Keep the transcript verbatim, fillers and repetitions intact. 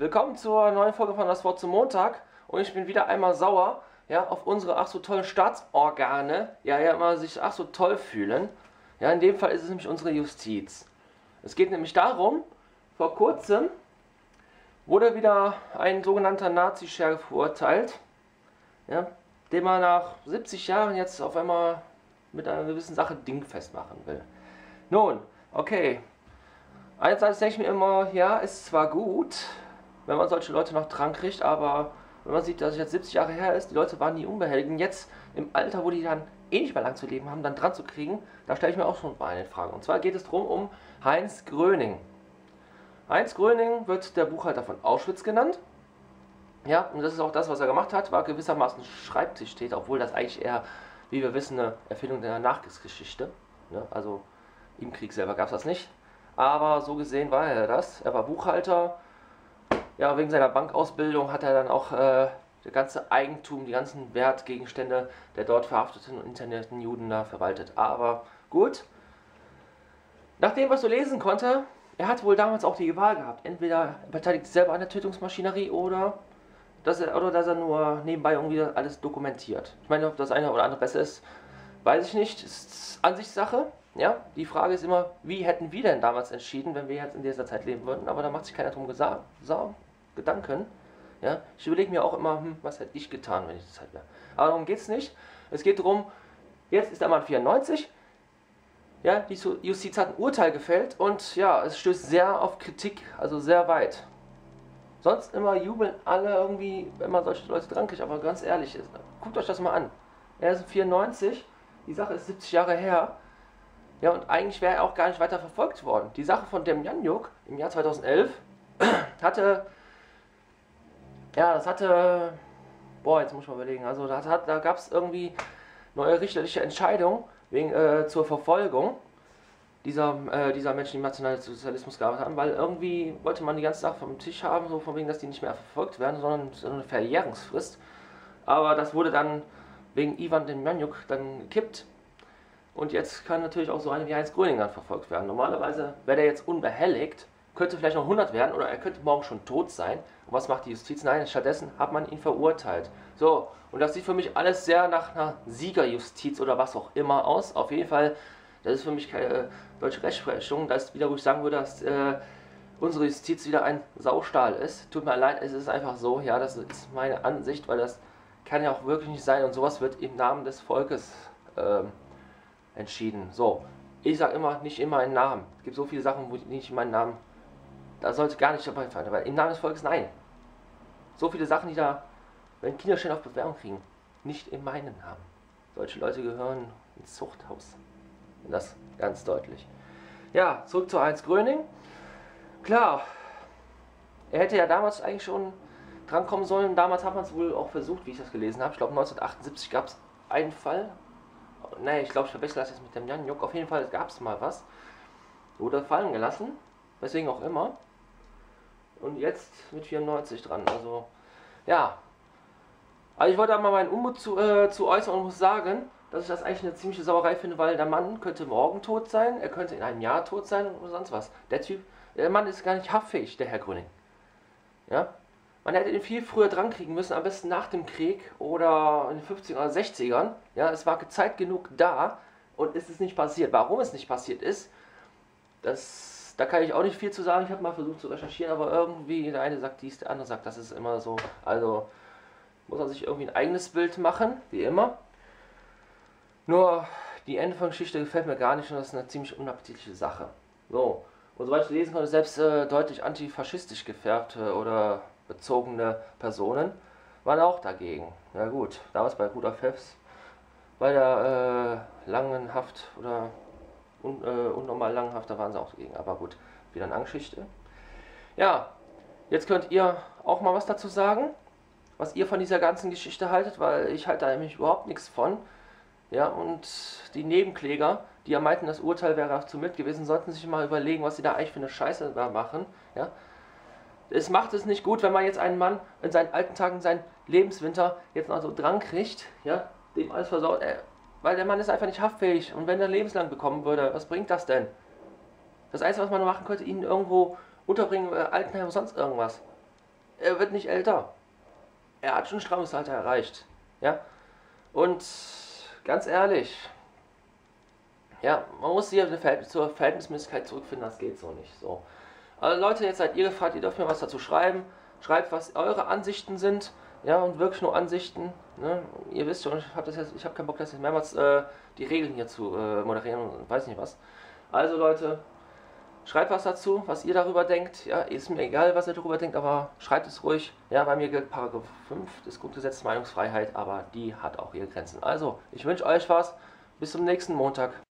Willkommen zur neuen Folge von Das Wort zum Montag und ich bin wieder einmal sauer, ja, auf unsere ach so tollen Staatsorgane, ja, ja, immer sich ach so toll fühlen. Ja, in dem Fall ist es nämlich unsere Justiz. Es geht nämlich darum, vor kurzem wurde wieder ein sogenannter Nazi-Sheriff verurteilt, ja, den man nach siebzig Jahren jetzt auf einmal mit einer gewissen Sache dingfest machen will. Nun, okay. Einerseits denke ich mir immer, ja, ist zwar gut, wenn man solche Leute noch dran kriegt, aber wenn man sieht, dass es jetzt siebzig Jahre her ist, die Leute waren nie unbehelligt, jetzt im Alter, wo die dann eh nicht mehr lang zu leben haben, dann dran zu kriegen, da stelle ich mir auch schon mal eine Frage. Und zwar geht es darum, um Heinz Gröning. Heinz Gröning wird der Buchhalter von Auschwitz genannt. Ja, und das ist auch das, was er gemacht hat, war gewissermaßen Schreibtischtäter, obwohl das eigentlich eher, wie wir wissen, eine Erfindung der Nachkriegsgeschichte. Ne? Also im Krieg selber gab es das nicht. Aber so gesehen war er das. Er war Buchhalter. Ja, wegen seiner Bankausbildung hat er dann auch äh, das ganze Eigentum, die ganzen Wertgegenstände der dort verhafteten und internierten Juden da verwaltet. Aber gut. Nach dem, was du lesen konnte, er hat wohl damals auch die Wahl gehabt. Entweder er beteiligt sich selber an der Tötungsmaschinerie oder dass er, oder dass er nur nebenbei irgendwie alles dokumentiert. Ich meine, ob das eine oder andere besser ist, weiß ich nicht. Ist Ansichtssache. Ja, die Frage ist immer, wie hätten wir denn damals entschieden, wenn wir jetzt in dieser Zeit leben würden? Aber da macht sich keiner drum gesagt, so, Gedanken. Ja, ich überlege mir auch immer, hm, was hätte ich getan, wenn ich die Zeit wäre. Aber darum geht es nicht. Es geht darum, jetzt ist der Mann vierundneunzig. Ja, die Justiz hat ein Urteil gefällt und ja, es stößt sehr auf Kritik, also sehr weit. Sonst immer jubeln alle irgendwie, wenn man solche Leute dran kriegt, aber ganz ehrlich, guckt euch das mal an. Er ist vierundneunzig, die Sache ist siebzig Jahre her. Ja, und eigentlich wäre er auch gar nicht weiter verfolgt worden. Die Sache von Demjanjuk im Jahr zweitausendelf hatte, ja, das hatte, boah, jetzt muss ich mal überlegen, also da, hat, da gab es irgendwie neue richterliche Entscheidungen wegen, äh, zur Verfolgung dieser, äh, dieser Menschen, die im Nationalsozialismus gearbeitet haben, weil irgendwie wollte man die ganze Sache vom Tisch haben, so von wegen, dass die nicht mehr verfolgt werden, sondern so eine Verjährungsfrist. Aber das wurde dann wegen Ivan Demjanjuk dann gekippt. Und jetzt kann natürlich auch so einer wie Heinz Gröning dann verfolgt werden. Normalerweise wäre der jetzt unbehelligt, könnte vielleicht noch hundert werden oder er könnte morgen schon tot sein. Und was macht die Justiz? Nein, stattdessen hat man ihn verurteilt. So, und das sieht für mich alles sehr nach einer Siegerjustiz oder was auch immer aus. Auf jeden Fall, das ist für mich keine deutsche Rechtsprechung. Das ist wieder, wo ich sagen würde, dass äh, unsere Justiz wieder ein Saustall ist. Tut mir leid, es ist einfach so, ja, das ist meine Ansicht, weil das kann ja auch wirklich nicht sein. Und sowas wird im Namen des Volkes äh, entschieden. So, ich sage immer, nicht in meinen Namen. Es gibt so viele Sachen, wo ich nicht in meinen Namen, da sollte gar nicht dabei sein, aber im Namen des Volkes, nein. So viele Sachen, die da, wenn Kinder schnell auf Bewährung kriegen, nicht in meinen Namen. Solche Leute gehören ins Zuchthaus. Und das ganz deutlich. Ja, zurück zu Heinz Gröning. Klar, er hätte ja damals eigentlich schon drankommen sollen. Damals hat man es wohl auch versucht, wie ich das gelesen habe. Ich glaube, neunzehnhundertachtundsiebzig gab es einen Fall. Nee, ich glaube, ich verwechsel das jetzt mit dem Demjanjuk. Auf jeden Fall gab es mal was. Wurde fallen gelassen. Weswegen auch immer. Und jetzt mit vierundneunzig dran. Also, ja. Also ich wollte da mal meinen Unmut zu, äh, zu äußern und muss sagen, dass ich das eigentlich eine ziemliche Sauerei finde, weil der Mann könnte morgen tot sein, er könnte in einem Jahr tot sein oder sonst was. Der Typ, der Mann ist gar nicht haftfähig, der Herr Gröning. Ja? Man hätte ihn viel früher dran kriegen müssen, am besten nach dem Krieg oder in den fünfzigern oder sechzigern. Ja, es war Zeit genug da und es ist nicht passiert. Warum es nicht passiert ist, das, da kann ich auch nicht viel zu sagen. Ich habe mal versucht zu recherchieren, aber irgendwie der eine sagt dies, der andere sagt, das ist immer so. Also muss man sich irgendwie ein eigenes Bild machen, wie immer. Nur die Ende von Geschichte gefällt mir gar nicht und das ist eine ziemlich unappetitliche Sache. So, und soweit ich lesen konnte, selbst äh, deutlich antifaschistisch gefärbte oder bezogene Personen waren auch dagegen. Na gut, damals bei Rudolf Hess, bei der äh, langen Haft oder un, äh, unnormal langen Haft, da waren sie auch dagegen. Aber gut, wieder eine Geschichte. Ja, jetzt könnt ihr auch mal was dazu sagen, was ihr von dieser ganzen Geschichte haltet, weil ich halte da nämlich überhaupt nichts von. Ja, und die Nebenkläger, die ja meinten, das Urteil wäre zu mild gewesen, sollten sich mal überlegen, was sie da eigentlich für eine Scheiße da machen. Ja. Es macht es nicht gut, wenn man jetzt einen Mann in seinen alten Tagen, seinen Lebenswinter jetzt noch so dran kriegt, ja, dem alles versaut, äh, weil der Mann ist einfach nicht haftfähig und wenn er lebenslang bekommen würde, was bringt das denn? Das Einzige, was man machen könnte, ihn irgendwo unterbringen, äh, Altenheim oder sonst irgendwas. er wird nicht älter. Er hat schon ein strammes Alter erreicht. Ja? Und ganz ehrlich, ja, man muss hier zur Verhältnismäßigkeit zurückfinden, das geht so nicht. So. Also Leute, jetzt seid ihr gefragt, ihr dürft mir was dazu schreiben. Schreibt, was eure Ansichten sind. Ja, und wirklich nur Ansichten. Ne? Ihr wisst schon, ich habe hab keinen Bock, das jetzt mehrmals äh, die Regeln hier zu äh, moderieren und weiß nicht was. Also Leute, schreibt was dazu, was ihr darüber denkt. Ja, ist mir egal, was ihr darüber denkt, aber schreibt es ruhig. Ja, bei mir gilt Paragraph fünf des Grundgesetzes Meinungsfreiheit, aber die hat auch ihre Grenzen. Also, ich wünsche euch was. Bis zum nächsten Montag.